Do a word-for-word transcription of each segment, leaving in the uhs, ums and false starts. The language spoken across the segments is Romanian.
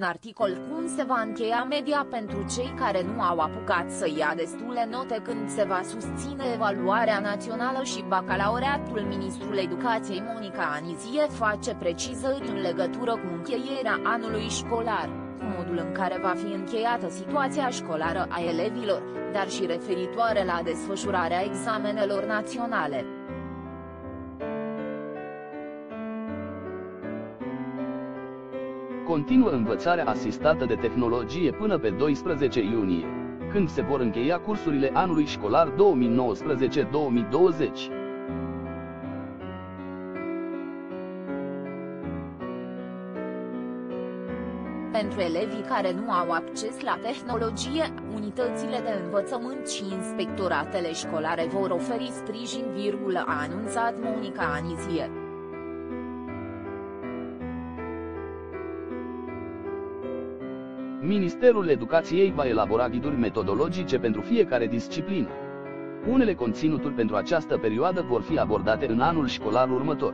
articol cum se va încheia media pentru cei care nu au apucat să ia destule note când se va susține evaluarea națională și bacalaureatul. Ministrul Educației Monica Anizie face precizări în legătură cu încheierea anului școlar, cu modul în care va fi încheiată situația școlară a elevilor, dar și referitoare la desfășurarea examenelor naționale. Continuă învățarea asistată de tehnologie până pe doisprezece iunie, când se vor încheia cursurile anului școlar două mii nouăsprezece două mii douăzeci. Pentru elevii care nu au acces la tehnologie, unitățile de învățământ și inspectoratele școlare vor oferi sprijin, a anunțat Monica Anizie. Ministerul Educației va elabora ghiduri metodologice pentru fiecare disciplină. Unele conținuturi pentru această perioadă vor fi abordate în anul școlar următor.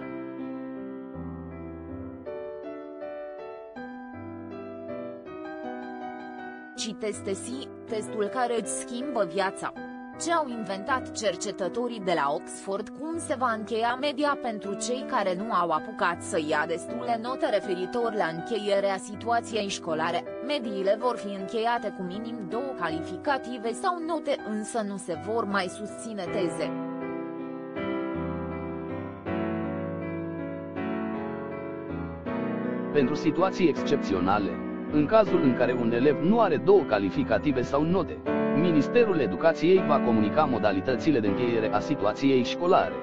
Citez T S I, testul care îți schimbă viața. Ce au inventat cercetătorii de la Oxford cum se va încheia media pentru cei care nu au apucat să ia destule note referitor la încheierea situației școlare. Mediile vor fi încheiate cu minim două calificative sau note, însă nu se vor mai susține teze. Pentru situații excepționale, în cazul în care un elev nu are două calificative sau note, Ministerul Educației va comunica modalitățile de încheiere a situației școlare.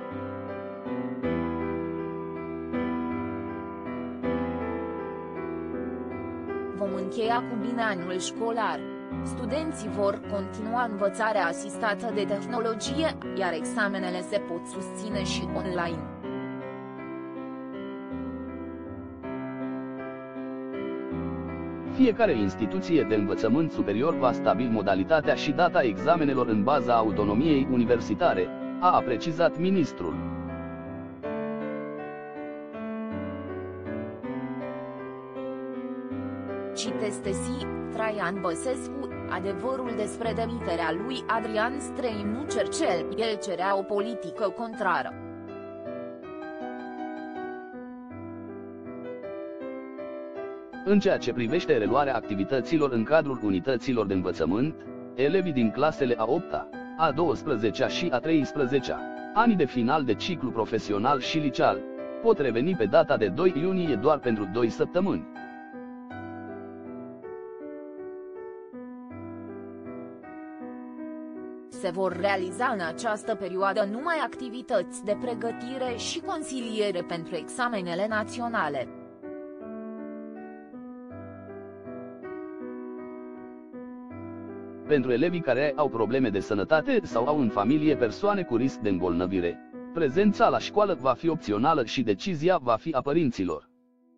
Vom încheia cu bine anul școlar. Studenții vor continua învățarea asistată de tehnologie, iar examenele se pot susține și online. Fiecare instituție de învățământ superior va stabili modalitatea și data examenelor în baza autonomiei universitare, a precizat ministrul. Citez T S I, Traian Băsescu, adevărul despre demiterea lui Adrian Strei nu cercel, el cerea o politică contrară. În ceea ce privește reluarea activităților în cadrul unităților de învățământ, elevii din clasele a opta, a douăsprezecea și a treisprezecea, anii de final de ciclu profesional și liceal, pot reveni pe data de doi iunie doar pentru două săptămâni. Se vor realiza în această perioadă numai activități de pregătire și consiliere pentru examenele naționale. Pentru elevii care au probleme de sănătate sau au în familie persoane cu risc de îmbolnăvire, prezența la școală va fi opțională și decizia va fi a părinților.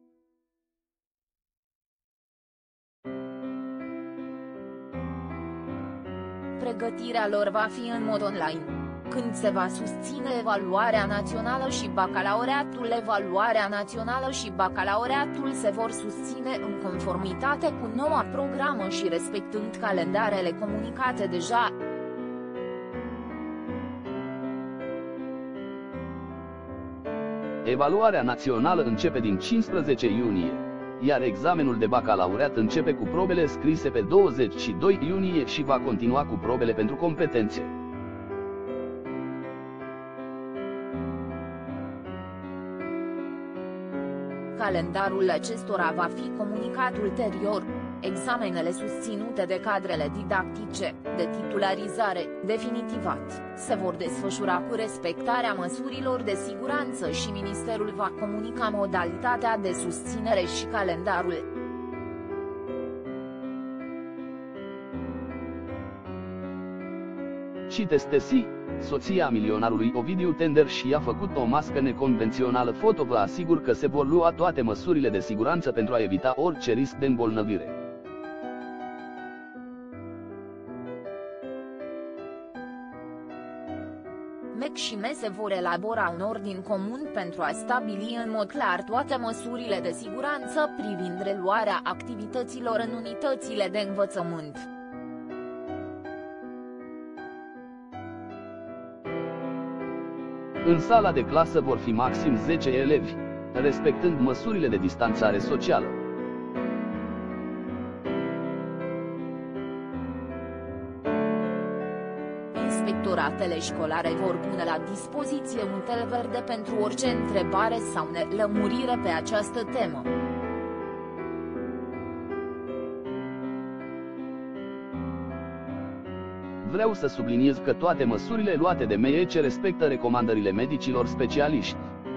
Pregătirea lor va fi în mod online. Când se va susține evaluarea națională și bacalaureatul, evaluarea națională și bacalaureatul se vor susține în conformitate cu noua programă și respectând calendarele comunicate deja. Evaluarea națională începe din cincisprezece iunie, iar examenul de bacalaureat începe cu probele scrise pe douăzeci și doi iunie și va continua cu probele pentru competențe. Calendarul acestora va fi comunicat ulterior. Examenele susținute de cadrele didactice, de titularizare, definitivat, se vor desfășura cu respectarea măsurilor de siguranță și Ministerul va comunica modalitatea de susținere și calendarul. Citez T S I, soția milionarului Ovidiu Tender și-a făcut o mască neconvențională foto. Vă asigur că se vor lua toate măsurile de siguranță pentru a evita orice risc de îmbolnăvire. M E C și M E S vor elabora un ordin comun pentru a stabili în mod clar toate măsurile de siguranță privind reluarea activităților în unitățile de învățământ. În sala de clasă vor fi maxim zece elevi, respectând măsurile de distanțare socială. Inspectoratele școlare vor pune la dispoziție un tel verde pentru orice întrebare sau nelămurire pe această temă. Vreau să subliniez că toate măsurile luate de M E C respectă recomandările medicilor specialiști.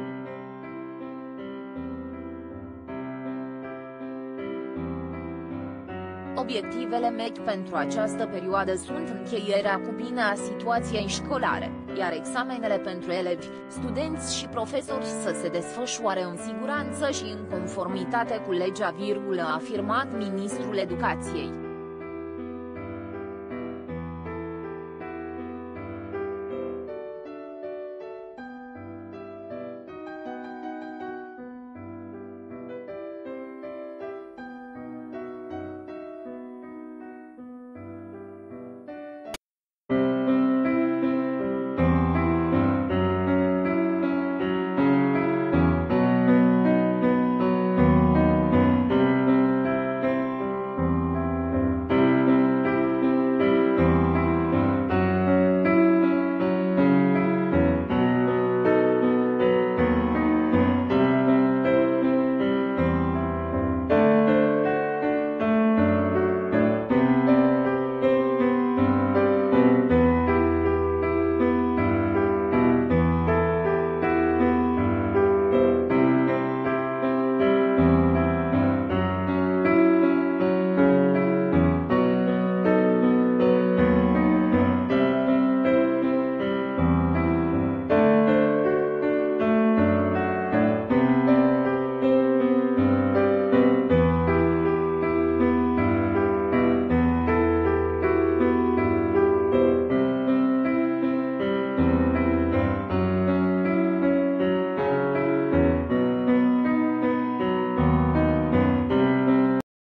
Obiectivele M E C pentru această perioadă sunt încheierea cu bine a situației școlare, iar examenele pentru elevi, studenți și profesori să se desfășoare în siguranță și în conformitate cu legea, a afirmat ministrul Educației.